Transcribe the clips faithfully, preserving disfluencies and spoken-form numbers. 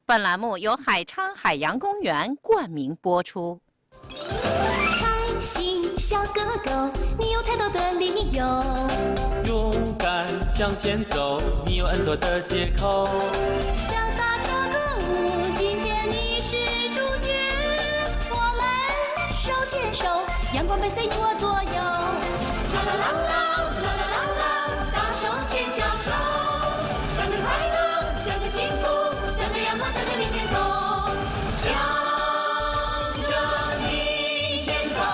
本栏目由海昌海洋公园冠名播出。 开心小哥哥，你有太多的理由。 勇敢向前走，你有很多的借口。 潇洒跳个舞，今天你是主角。我们手牵手，阳光伴随你我左右。啦啦啦啦啦啦啦啦，大手牵小手，向着快乐，向着幸福，向着阳光，向着明天走。向着明天走。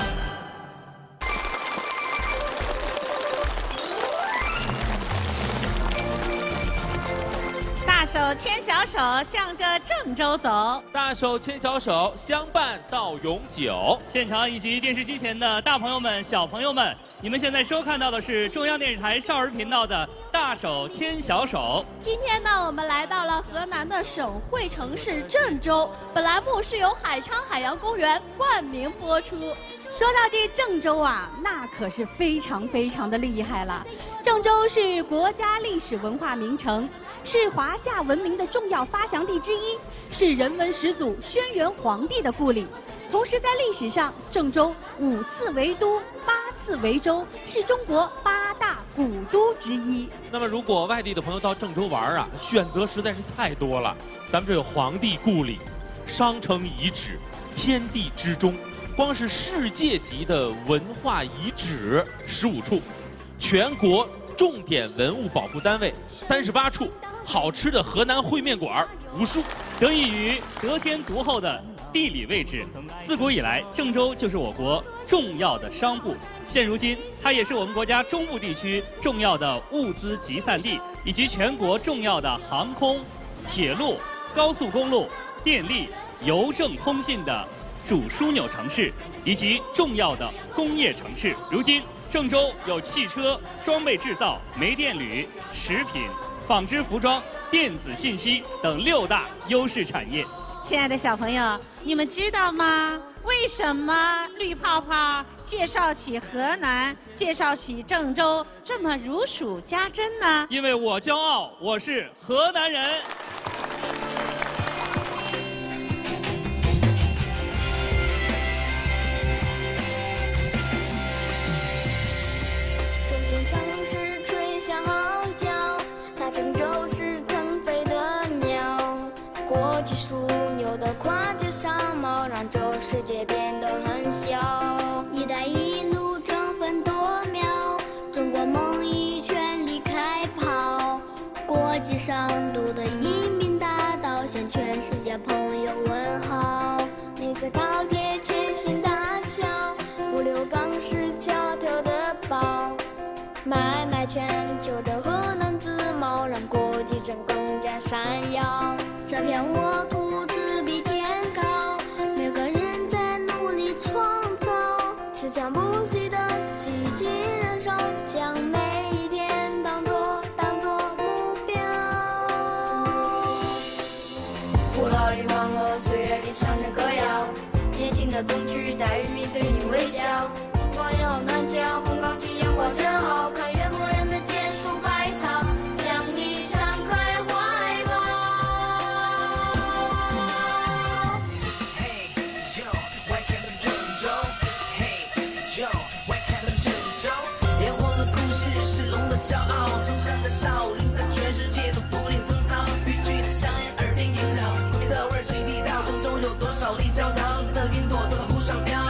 大手牵小手，向着郑州走。 大手牵小手，相伴到永久。 现场以及电视机前的大朋友们、小朋友们，你们现在收看到的是中央电视台少儿频道的《大手牵小手》。 今天呢，我们来到了河南的省会城市郑州。本栏目是由海昌海洋公园冠名播出。说到这郑州啊，那可是非常非常的厉害了。郑州是国家历史文化名城，是华夏文明的重要发祥地之一，是人文始祖轩辕皇帝的故里。同时，在历史上，郑州五次为都，八次为州，是中国八大古都之一。 那么，如果外地的朋友到郑州玩啊，选择实在是太多了。咱们这有皇帝故里、商城遗址、天地之中，光是世界级的文化遗址十五处，全国重点文物保护单位三十八处，好吃的河南烩面馆无数。 得益于得天独厚的地理位置，自古以来，郑州就是我国重要的商埠。现如今，它也是我们国家中部地区重要的物资集散地，以及全国重要的航空、铁路、高速公路、电力、邮政通信的主枢纽城市，以及重要的工业城市。如今，郑州有汽车、装备制造、煤电铝、食品、纺织服装、电子信息等六大优势产业。 亲爱的小朋友，你们知道吗？为什么绿泡泡介绍起河南、介绍起郑州这么如数家珍呢？ 因为我骄傲，我是河南人。 中心城市吹响号角，那郑州是腾飞的鸟，国际枢纽的跨界商贸，让这世界变得很小。一带一路争分夺秒，中国梦已全力开跑，国际上都的移民大道，向全世界朋友问好。内侧高铁、前行大桥，五六港是条条的宝，买卖全球的河南自贸，让国际城更加闪耀。这片沃土自比天高，每个人在努力创造，自强不息的积极燃烧，将每一天当作当作目标。古老里黄河，岁月里唱着歌谣，年轻的东区带人民对你微笑。花要难挑，红钢琴阳光真好看，越磨人的剑术百草，向你敞开怀抱。 Hey yo, welcome to 郑州。Hey yo, welcome to 郑州。烈火的故事是龙的骄傲，嵩山的少林在全世界都不停风骚，豫剧的香烟耳边萦绕，你的味儿最地道。郑州有多少立交桥，你的云朵都在湖上飘。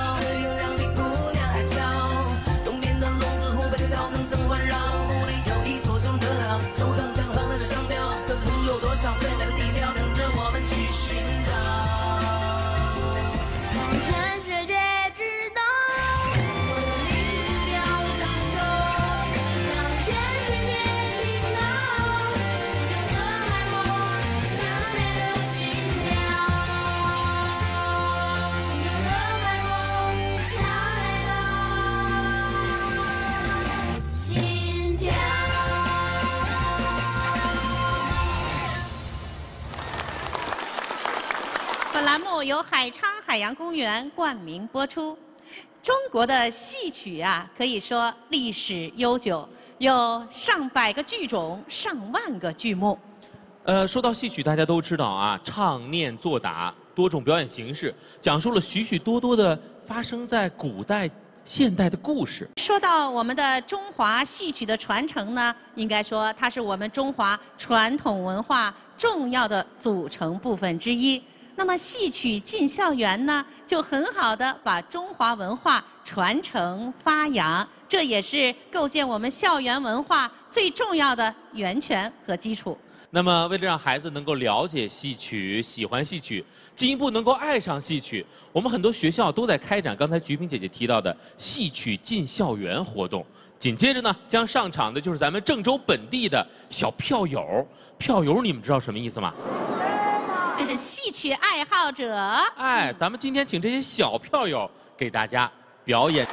本栏目由海昌海洋公园冠名播出。中国的戏曲啊，可以说历史悠久，有上百个剧种、上万个剧目。 呃，说到戏曲，大家都知道啊，唱念做打多种表演形式，讲述了许许多多的发生在古代、现代的故事。 说到我们的中华戏曲的传承呢，应该说它是我们中华传统文化重要的组成部分之一。那么戏曲进校园呢，就很好的把中华文化传承发扬，这也是构建我们校园文化最重要的源泉和基础。 那么，为了让孩子能够了解戏曲、喜欢戏曲，进一步能够爱上戏曲，我们很多学校都在开展刚才菊萍姐姐提到的戏曲进校园活动。紧接着呢，将上场的就是咱们郑州本地的小票友。票友，你们知道什么意思吗？ 这是戏曲爱好者。 哎，咱们今天请这些小票友给大家表演。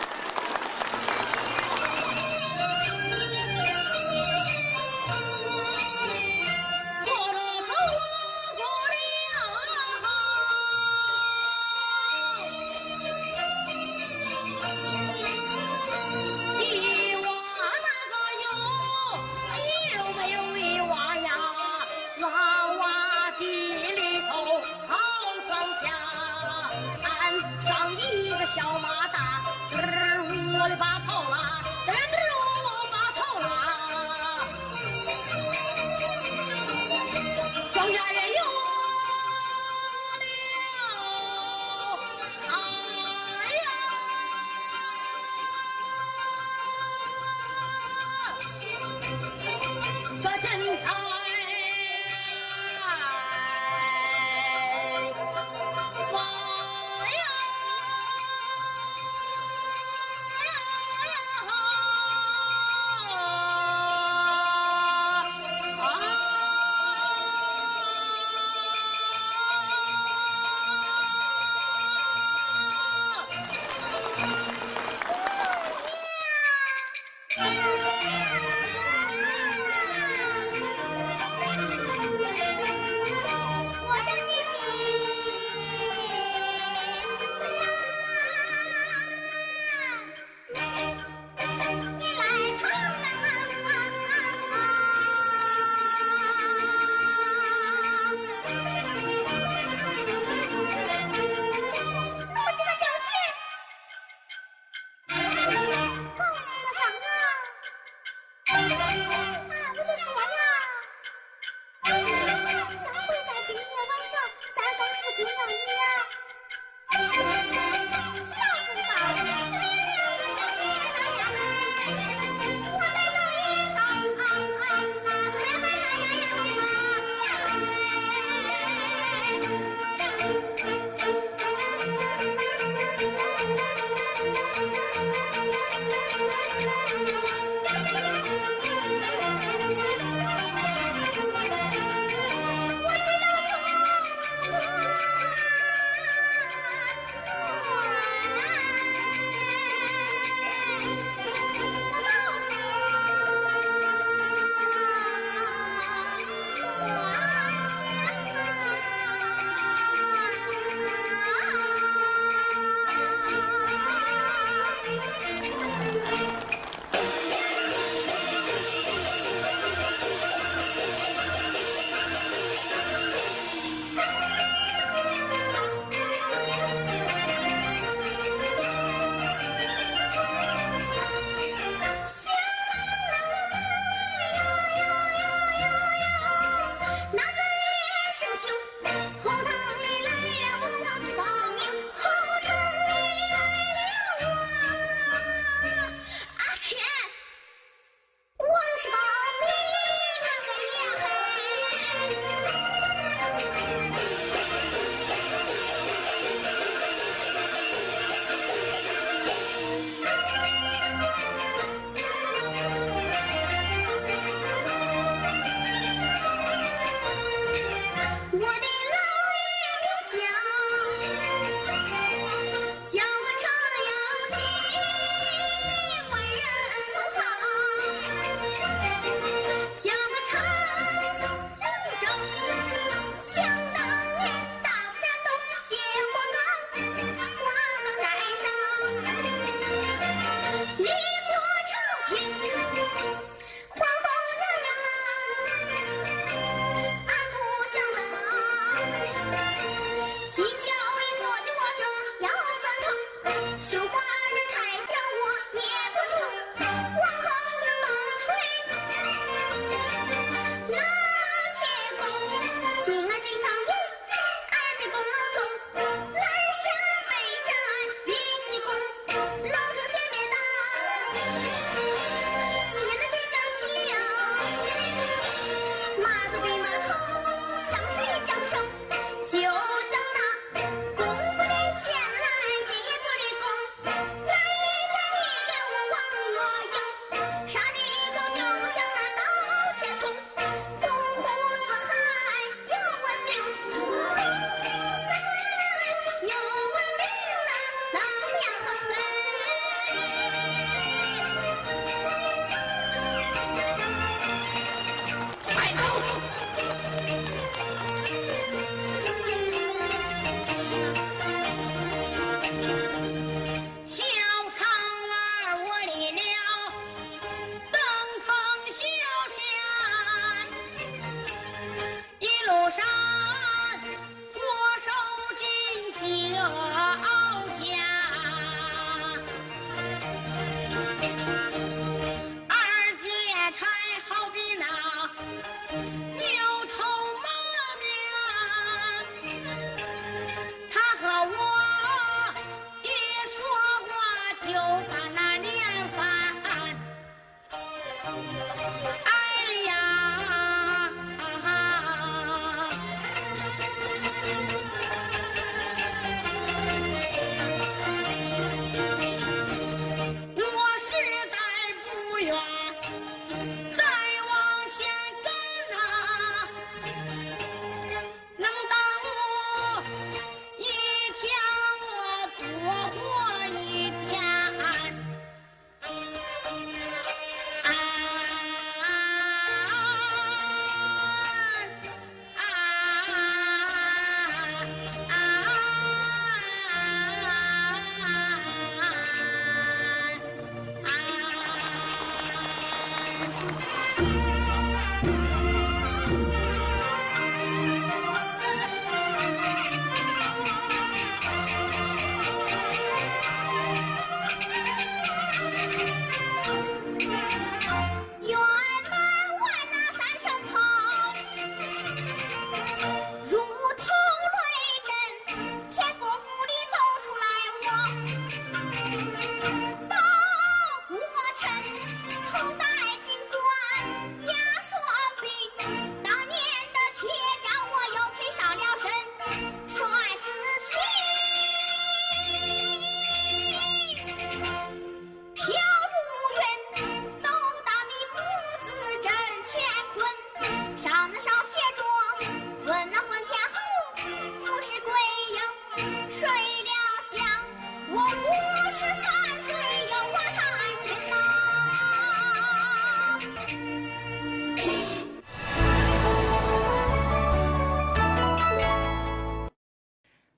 小马大，吱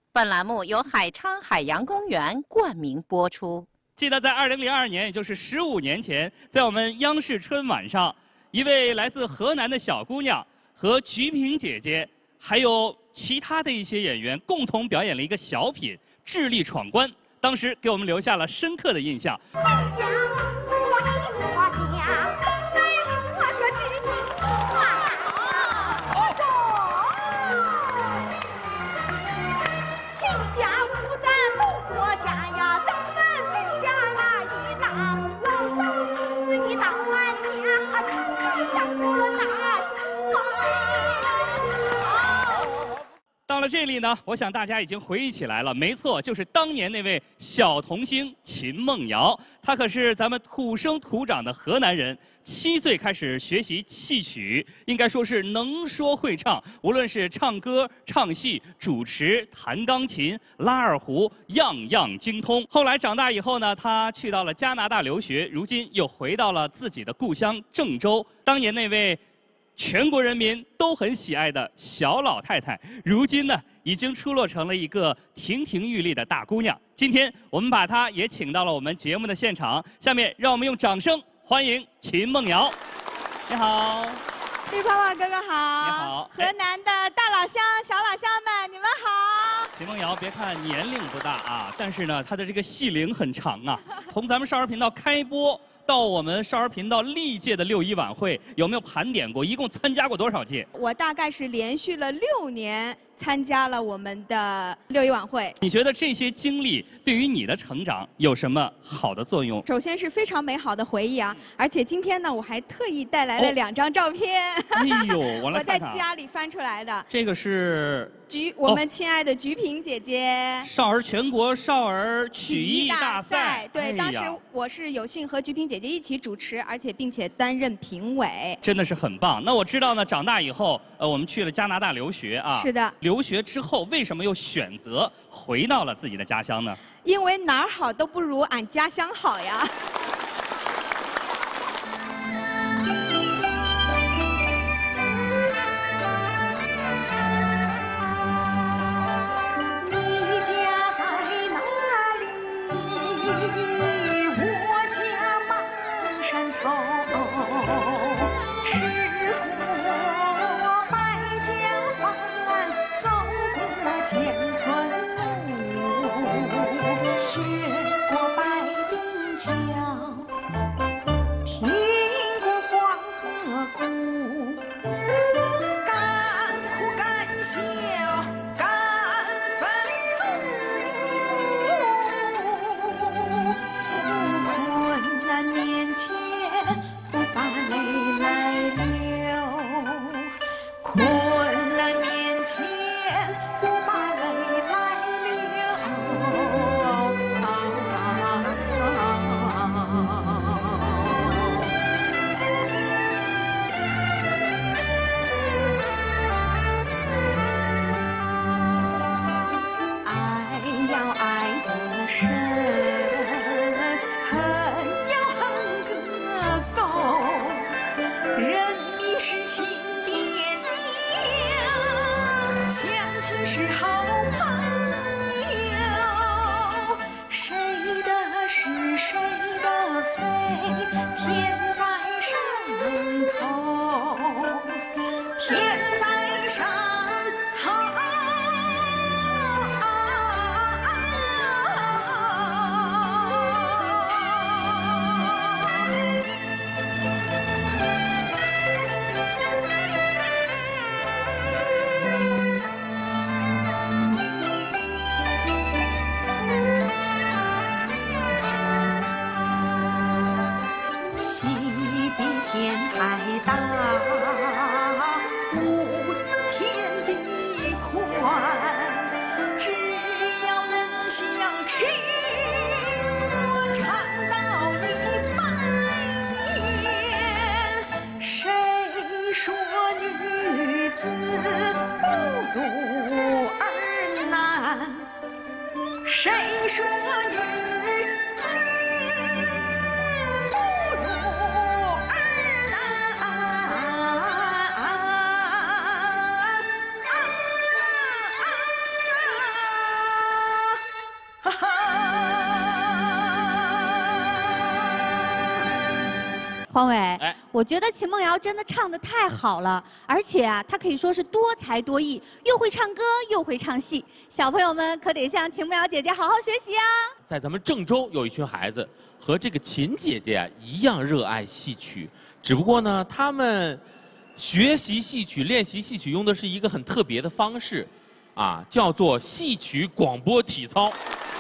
本栏目由海昌海洋公园冠名播出。 记得在二零零二年，也就是十五年前，在我们央视春晚上，一位来自河南的小姑娘和菊萍姐姐，还有其他的一些演员共同表演了一个小品《智力闯关》，当时给我们留下了深刻的印象。 新疆我一字画下，总来说说知心话。亲家不在不坐下呀，咱们身边那一大老嫂子，你到俺家看看上过了大喜花。 到了这里呢，我想大家已经回忆起来了，没错，就是当年那位小童星秦梦瑶。她可是咱们土生土长的河南人，七岁开始学习戏曲，应该说是能说会唱，无论是唱歌、唱戏、主持、弹钢琴、拉二胡，样样精通。后来长大以后呢，她去到了加拿大留学，如今又回到了自己的故乡郑州。当年那位全国人民都很喜爱的小老太太，如今呢已经出落成了一个亭亭玉立的大姑娘。今天我们把她也请到了我们节目的现场，下面让我们用掌声欢迎秦梦瑶。你好， 绿泡泡哥哥好， 你好河南的大老乡、小老乡们，你们好。 秦梦瑶，别看年龄不大啊，但是呢，她的这个戏龄很长啊。从咱们少儿频道开播到我们少儿频道历届的六一晚会，有没有盘点过？一共参加过多少届？ 我大概是连续了六年参加了我们的六一晚会。 你觉得这些经历对于你的成长有什么好的作用？ 首先是非常美好的回忆啊，而且今天呢，我还特意带来了两张照片。 哎呦，我来我在看看啊。 家里翻出来的。 这个是菊，我们亲爱的菊萍姐姐。 少儿全国少儿曲艺大赛。 对， 哎呀当时我是有幸和菊萍姐姐一起主持，而且并且担任评委。 真的是很棒。那我知道呢，长大以后，呃，我们去了加拿大留学啊。 是的。 留学之后，为什么又选择回到了自己的家乡呢？ 因为哪儿好都不如俺家乡好呀。 你家在哪里？我家满山头，吃过百家饭，走过千村路，学过百灵桥，听过黄河哭，甘苦甘笑甘愤怒，困难面前不把泪来流，困难面前不把泪来爱要爱得深，恨要恨个够，人民是情爹娘，乡亲是好朋友，谁的是谁的非，天在上头，天在上头。戏比天还大，无私天地宽，只要能相听，我唱到一百年。谁说女子不如儿男？谁说女子不如儿男？ 匡伟， 哎， 我觉得秦梦瑶真的唱得太好了，而且啊，她可以说是多才多艺，又会唱歌又会唱戏。小朋友们可得向秦梦瑶姐姐好好学习啊！ 在咱们郑州有一群孩子和这个秦姐姐啊一样热爱戏曲，只不过呢，他们学习戏曲、练习戏曲用的是一个很特别的方式，啊，叫做戏曲广播体操。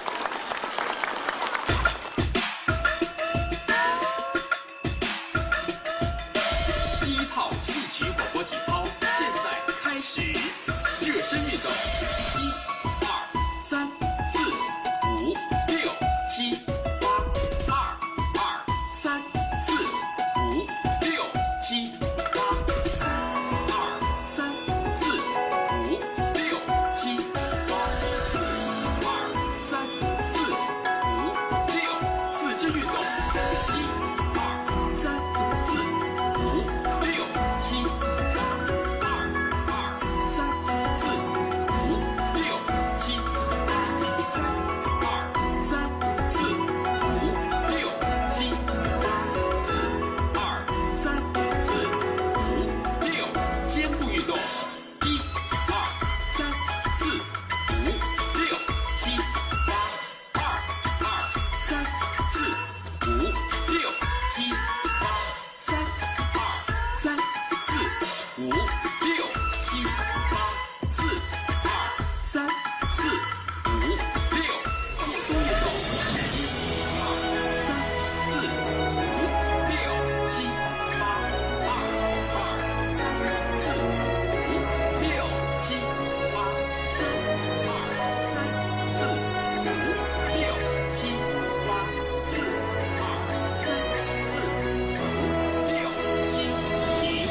第一套戏曲广播体操现在开始，热身运动，一、二、三、四、五、六、七、八，二、二、三、四、五、六、七、八，二、三、四、五、六、七、八，二、三、四、五、六，四肢运动，一、二、三、四、五、六、七、八，二、二、三、四、五、六、七、八，三、二、三、四、五、六、七、八，四、二、三、四、五、六，肩部运动，一、二、三、四、五、六、七、八，二、二、三、四、五、六、七、八，三、二、三、四、五、六、七、八，四、二、三、四、五、六，放松运动，一、二、三、四、五、六、七、八，二、二、三、四、五、六、七、八，三、二、三、四、五、六、七、八，四、二、三、四、五、六、七，停。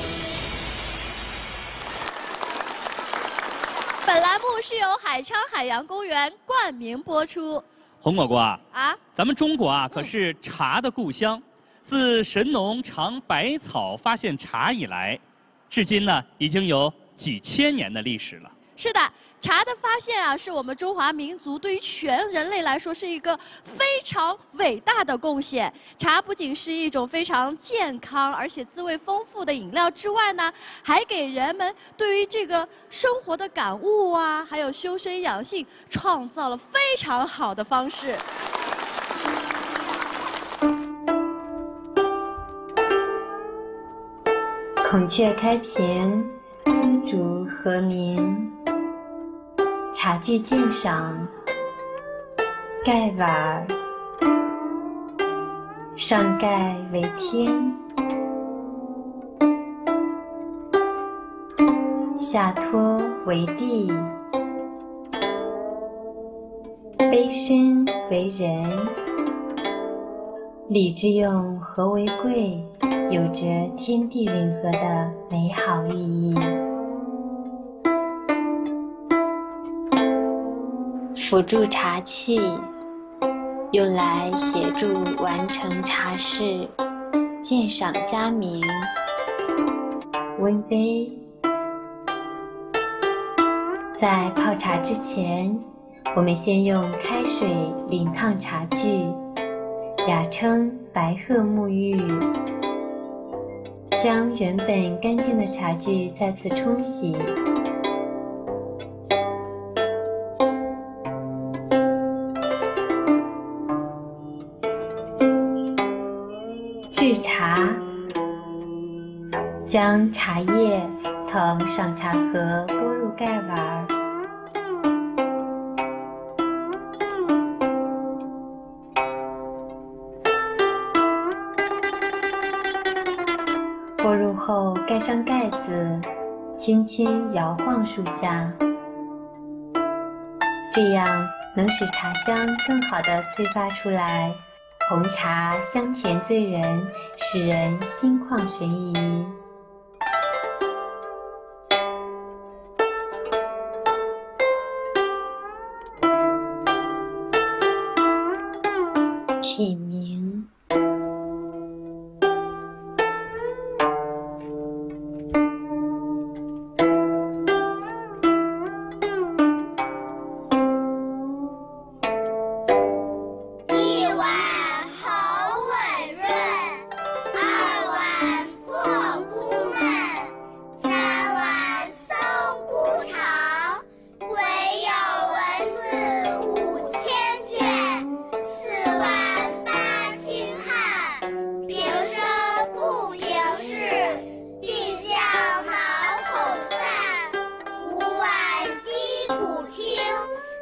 本栏目是由海昌海洋公园冠名播出。 红果果啊， 啊， 咱们中国啊可是茶的故乡，自神农尝百草发现茶以来，至今呢已经有几千年的历史了。 是的，茶的发现啊，是我们中华民族对于全人类来说是一个非常伟大的贡献。茶不仅是一种非常健康而且滋味丰富的饮料之外呢，还给人们对于这个生活的感悟啊，还有修身养性，创造了非常好的方式。 孔雀开屏，丝竹和鸣。茶具鉴赏，盖碗儿，上盖为天，下托为地，杯身为人。礼之用，和为贵，有着天地人和的美好寓意。辅助茶器，用来协助完成茶事，鉴赏佳茗。温杯，在泡茶之前，我们先用开水淋烫茶具，雅称白鹤沐浴，将原本干净的茶具再次冲洗。制茶，将茶叶从上茶盒拨入盖碗儿，拨入后盖上盖子，轻轻摇晃数下，这样能使茶香更好地催发出来。红茶香甜醉人，使人心旷神怡。品茗， 一碗好温润，二听。